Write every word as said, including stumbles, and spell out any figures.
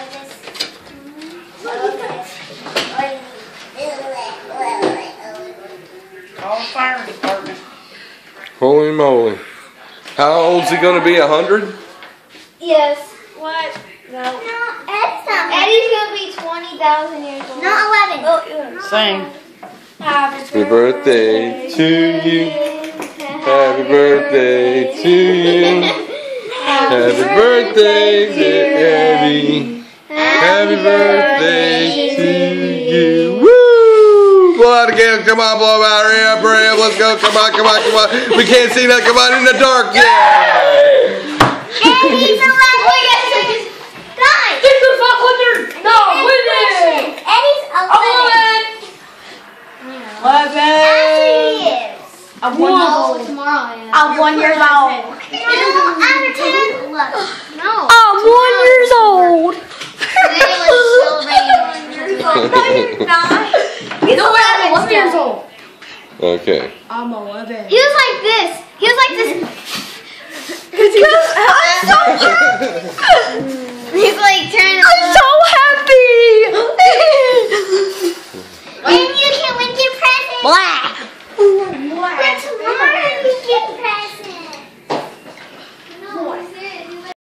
Call the fire department. Holy moly. How old's he going to be? A hundred? Yes. What? No. No, Eddie's not. Eddie's gonna be twenty thousand years old. Not eleven. Oh, yeah. Sing. Happy birthday to you. Happy birthday to you. Happy birthday, dear Eddie. Happy birthday to you. Woo! Blow out again. Come on, blow out. Hurry up, hurry up. Let's go. Come on, come on, come on. We can't see that. Come on in the dark. Yeah! Eddie's eleven. Guys! Get the fuck with your... No, with it! Eddie's eleven. eleven. Actually, he is. I'm one years old. Tomorrow I am. I'm one years old. No, after ten, eleven. No. I'm one years old. Today was celebrating one years old. No, you're not. He's No, eleven. I'm one years old. Okay. I'm eleven. He was like this. He was like this. I'm so He's like turning. I'm so